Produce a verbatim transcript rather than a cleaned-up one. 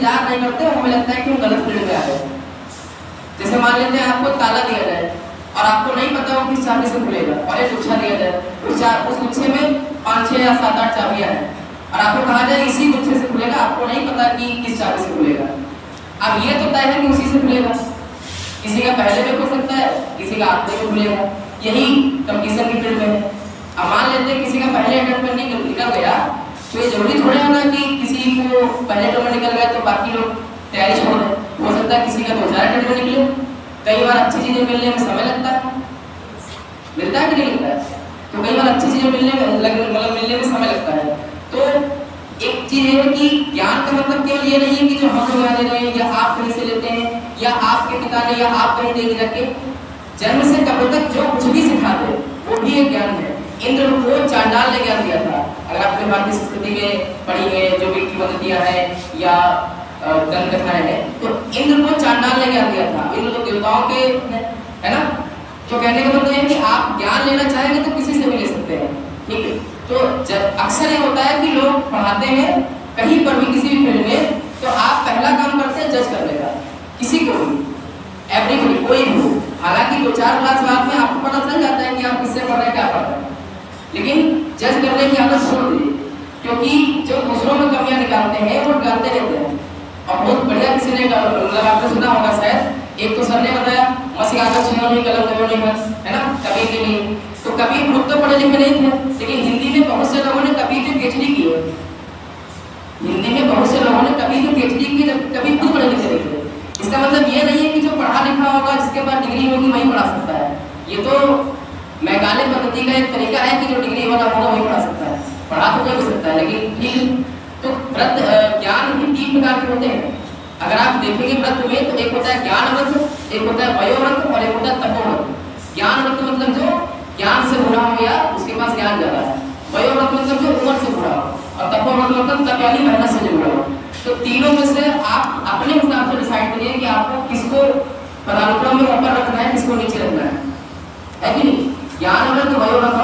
इंतजार नहीं करते, हमें लगता है कि हम गलत फील्ड में आ गए। जैसे मान लेते हैं आपको ताला दिया जाए और आपको नहीं पता वो किस चाबी से खुलेगा, और एक गुच्छा दिया जाए, उस उस गुच्छे में पाँच छः या सात आठ चाबियाँ हैं, और आपको कहा जाए इसी गुच्छे से खुलेगा, आपको नहीं पता कि किस चाबी से खुलेगा। अब ये तो तय है कि उसी से खुलेगा, किसी का पहले में खुल सकता है, किसी का आखिरी में खुलेगा। यही कंपटीशन की फील्ड में है। अब मान लेते हैं किसी का पहले अटेम्प्ट में निकल निकल गया, तो ये जरूरी थोड़ी है ना कि किसी को पहले अटेम्प्ट में निकल गया तो बाकी लोग तैयारी छोड़ दें। हो सकता है किसी का दो चार अटेम्प्ट में निकले। कई बार अच्छी चीजें मिलने में समय लगता है, मिलता है कि नहीं मिलता है? तो कई बार अच्छी चीजें मिलने में मतलब मिलने में समय लगता है। तो एक चीज है कि ज्ञान का मतलब केवल ये नहीं है कि जो हम लोग यहाँ ले रहे हैं या आप कहीं से लेते हैं या आपके पिता ने या आप कहीं देख जाके, जन्म से कब तक जो कुछ भी सिखाते वो भी एक ज्ञान है। इंद्र को चांडाल ने ज्ञान दिया था। अगर आपने भारतीय संस्कृति में पढ़ी है जो भी किंवदंतियां है या दंत कथाएं हैं, तो इंद्र को चांडाल ने ज्ञान दिया था। इंद्र तो देवताओं के है ना। तो कहने का मतलब है कि आप ज्ञान लेना चाहेंगे तो किसी से भी ले सकते हैं, ठीक है। तो अक्सर ये होता है कि लोग पढ़ाते हैं कहीं पर भी किसी भी फील्ड में, तो आप पहला काम करते हैं जज करने का, किसी को भी, एवरीबॉडी, कोई भी हो। हालांकि दो चार क्लास बाद में आपको पता चल जाता है कि आप किससे पढ़ रहे हैं, क्या पढ़ रहे हैं, लेकिन जज करने की आदत छोड़ दीजिए, क्योंकि जो दूसरों में कमियां निकालते हैं वो निकालते रहते हैं। और बहुत बढ़िया किसी ने मतलब आपने सुना होगा शायद, एक तो सर ने बताया मसीहागत छो नहीं कलम दो नहीं बस, है ना, कभी के लिए। तो कभी खुद तो पढ़े लिखे नहीं थे, लेकिन हिंदी में बहुत से लोगों ने कभी भी पीएचडी की है। हिंदी में बहुत से लोगों ने कभी भी पीएचडी की, कभी खुद पढ़े लिखे नहीं थे। इसका मतलब ये नहीं है कि जो पढ़ा लिखा होगा जिसके पास डिग्री होगी वही पढ़ा सकता है। ये तो मैकाले पद्धति का एक तरीका है कि जो डिग्री वाला होगा वही पढ़ा सकता है, पढ़ा तो कोई भी सकता है। लेकिन ठीक तो व्रत ज्ञान भी तीन प्रकार के होते हैं। अगर आप देखेंगे व्रत में तो एक होता है ज्ञान व्रत, एक होता है वयोव्रत और एक होता है तपोव्रत। ज्ञान व्रत मतलब जो ज्ञान से बुरा हो या उसके पास ज्ञान ज्यादा है, वयोव्रत मतलब जो उम्र से बुरा हो, और तपोव्रत मतलब तप यानी मेहनत से जो बुरा हो। तो तीनों में से आप अपने हिसाब से डिसाइड करिए कि आपको किसको पदानुक्रम में ऊपर रखना है, किसको नीचे रखना है, है कि नहीं। ज्ञान व्रत, वयोव्रत